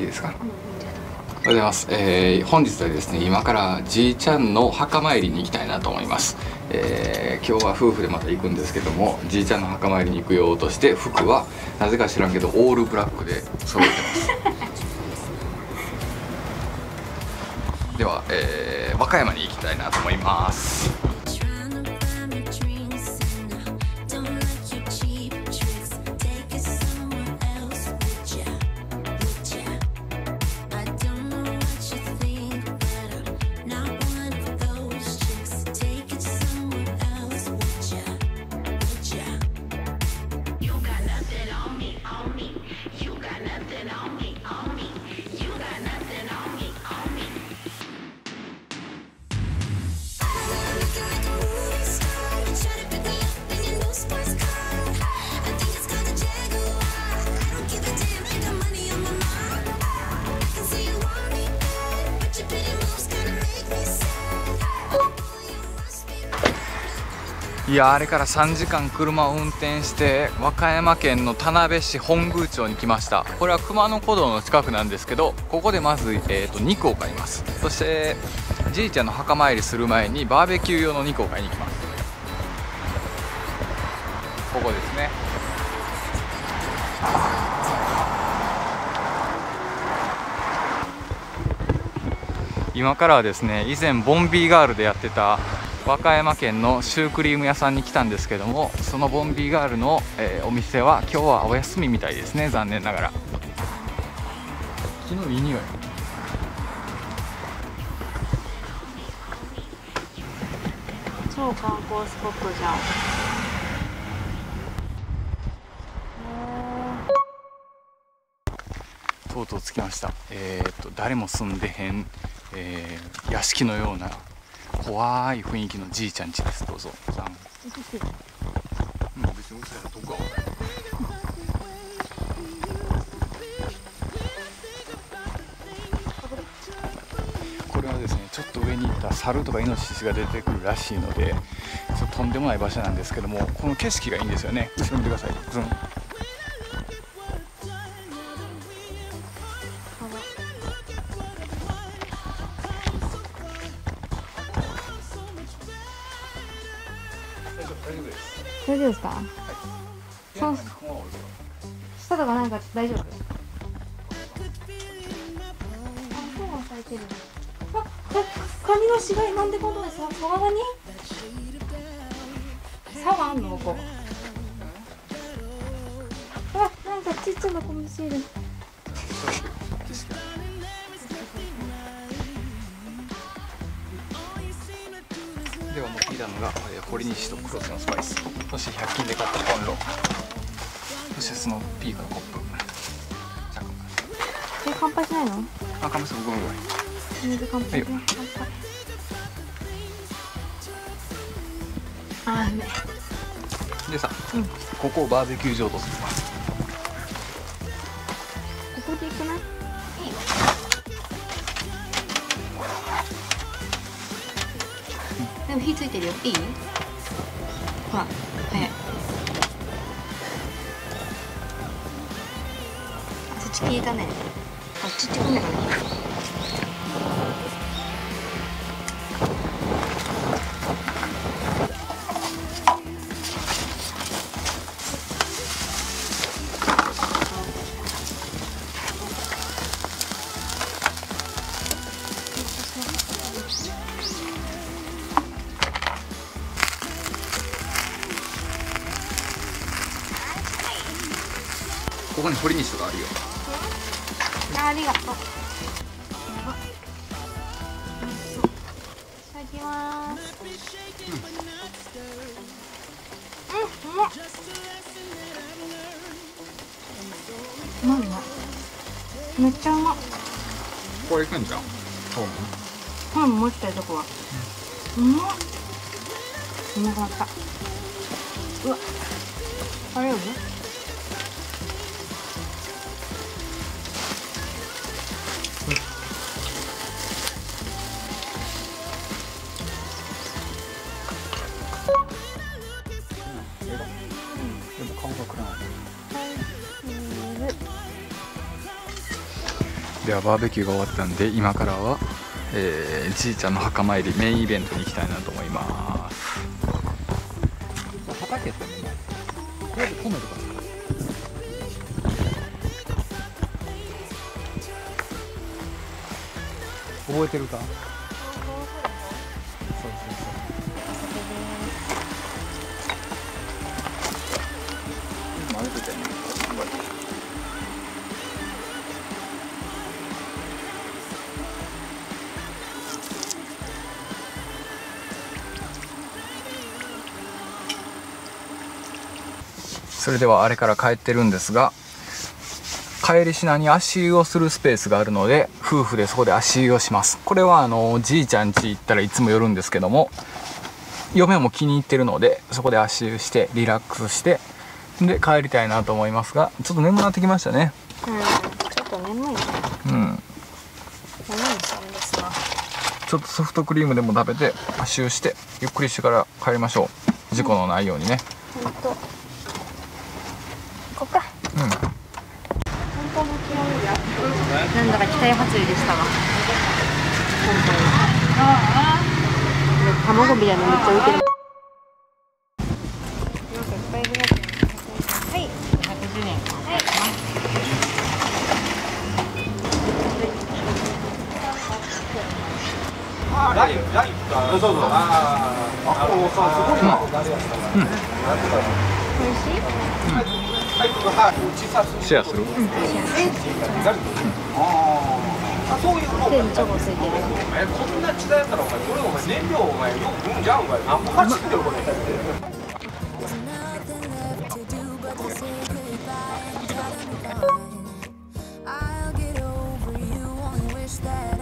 いいですか。おはようございます。本日はですね、今からじいちゃんの墓参りに行きたいなと思います。今日は夫婦でまた行くんですけども、じいちゃんの墓参りに行くようとして服はなぜか知らんけどオールブラックで揃えてます。では、和歌山に行きたいなと思います。いや、あれから3時間車を運転して和歌山県の田辺市本宮町に来ました。これは熊野古道の近くなんですけど、ここでまず、肉を買います。そしてじいちゃんの墓参りする前にバーベキュー用の肉を買いに行きます。ここですね。今からはですね、以前ボンビーガールでやってた和歌山県のシュークリーム屋さんに来たんですけども、そのボンビーガールの、お店は今日はお休みみたいですね、残念ながら。昨日いい匂い。 超観光スポットじゃん。 とうとう着きました。誰も住んでへん、屋敷のような怖い雰囲気のじいちゃん家です。どうぞ。別にうるさいなとこは分からない。これはですね、ちょっと上に行った猿とかイノシシが出てくるらしいので、とんでもない場所なんですけども、この景色がいいんですよね。後ろ見てください。 大丈夫ですか？そう、下とかなんか大丈夫？あ、そうはされてる。あ、カニの死骸なんでこんなにサワガニ？サワあんのここ。あ、なんかちっちゃな子虫いる。 では持ってきたのが、堀西と黒酢のスパイス、そして100均で買ったコンロ、そしてそのピークのコップ。 乾杯しないの？ あ、乾杯する。ごめんごめん。 水乾杯ね。乾杯。あーね。 でさ、ここをバーベキュー場とするわ。 ここで行くない？いいよ。でも火ついてるよ。いい？ほら、早い。そっち消えたね。あっちってこないかな。 ここに堀西とかあるよ。 ありがとう。いただきます。うまっ。うまいね。めっちゃうまっ。 これいくんじゃん。 パン持ちたいとこは。うまっ。うまくなった。うわ。あれよね。 でも顔が暗い。 ではバーベキューが終わったんで、今からは、じいちゃんの墓参りメインイベントに行きたいなと思います。畑ってね、これで米とか覚えてるか？そうそうそう。混ぜてね。それではあれから帰ってるんですが、帰りしなに足湯をするスペースがあるので、夫婦でそこで足湯をします。これはじいちゃん家行ったらいつも寄るんですけども、嫁も気に入ってるのでそこで足湯してリラックスしてで帰りたいなと思いますが、ちょっと眠くなってきましたね。 ちょっと眠い。眠いさんですな。 ちょっとソフトクリームでも食べて足湯してゆっくりしてから帰りましょう。事故のないようにね。 ほんとここか。本当の気温やなんだか期待外れでしたわ。本当に卵みたいなのめっちゃ浮いてる。なんかいっぱい入れなきゃ。はい、110円。はい。 ライフか。そうそう。ああ、すごいな。 美味しい？ シェアする？ そういうの。 で、チョコついてる。 こんな時代だったらお前、これお前燃料お前よくんじゃんお前。何もかしてるこれ。 I'll get over you, only wish that